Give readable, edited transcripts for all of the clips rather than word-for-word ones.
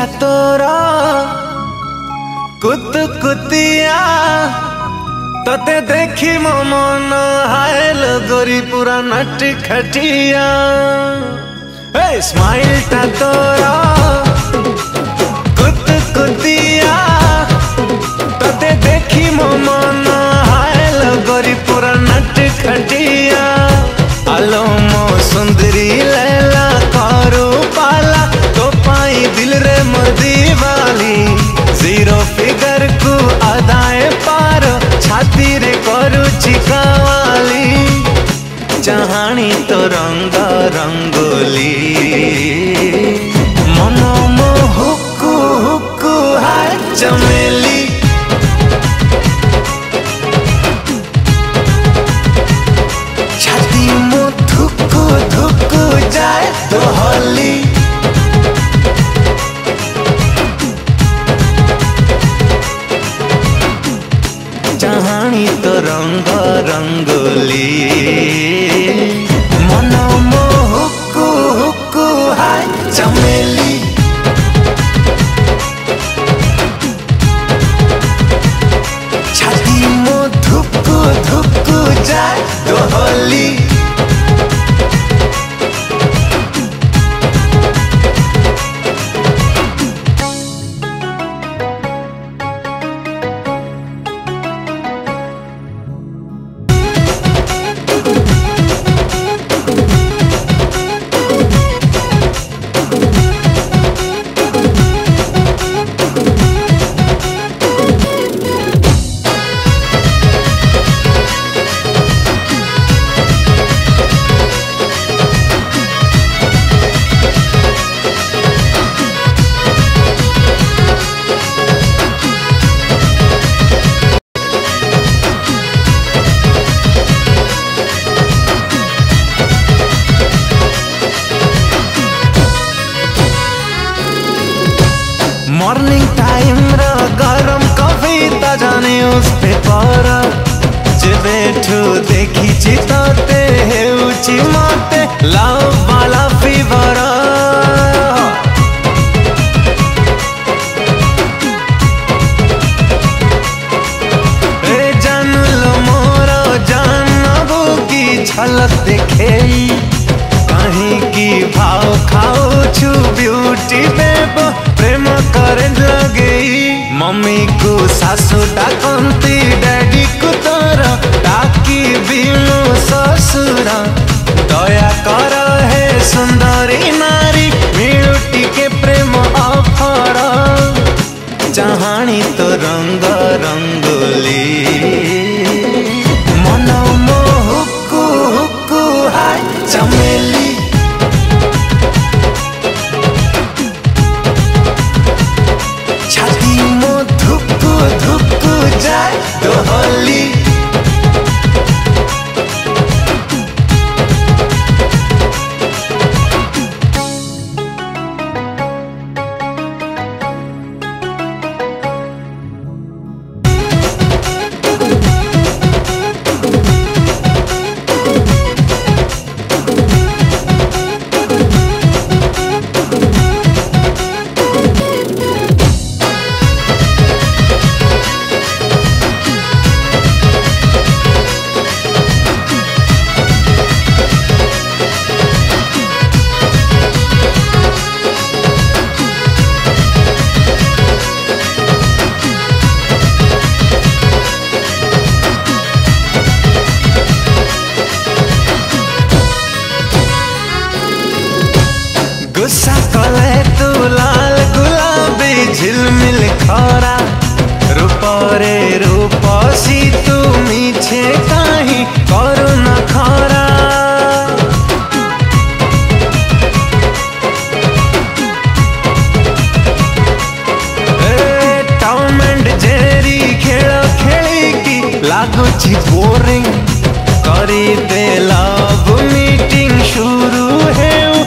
टा तोरा कुत कुतिया तते देखी मो मन हायल गोरी पूरा नट खटिया। स्माइल टा तोरा कुत कुतिया तते देखी मो मन हायल गोरी पूरा नट खटिया। आलो मो सुंदरी लैला करू पाला तो पाई दिल रे मर्दी वाली। जीरो फिगर को अदाए पारो छाती रे करू चिकावाली। चाहानी तो रंग रंगोली मनो मो हुक्कू हुक्कू हाय चमेली। छाती मो धुक्कू धुक्कू जाए तो होली। चाहानी तो रंग रंगोली मनो मो हुक्कू हुक्कू हाय चमेली। छाती मो धुक्कू धुक्कू जाए तो होली। मॉर्निंग टाइम रा गरम कॉफी ताजा न्यूज पेपर जेबेठू देखी चिताते हेउची माते लव वाला फीवर। जानलो मोर जानबू की झलक देखे कहीं की भाव खाओ छु ब्यूटी बेब प्रेम करेंट लगे। मम्मी को सासु डाकंती डैडी को तोर डाकी बिनु ससुरा। दया कर है सुंदरी नारी मिलुटी के प्रेम अफर। चाहानी तो रंग रंगोली मनो मो हुक्कू हुक्कू हाय चमेली। छाती मो धुक्कू धुक्कू जाए तो होली। गुस्सा कले तू लाल गुलाबी झिलमिल खरा। रूपरे रूपसी तू मीछे काहीं करू न खरा। टॉम एंड जेरी खेल खेली की लागुची बोरिंग करी दे लव मीटिंग शुरू है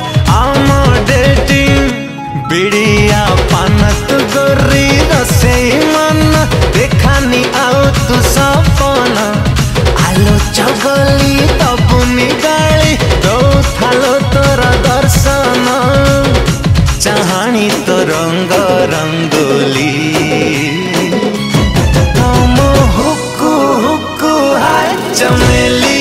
बिड़िया पानत गोरी रसे मन देखानी आओ तू सपना। आलो चगली तबुनी गाली दो थालो तोर दर्शन। चाहानी तो रंग रंगोली हम हुक्कू हुक्कू हाय चमेली।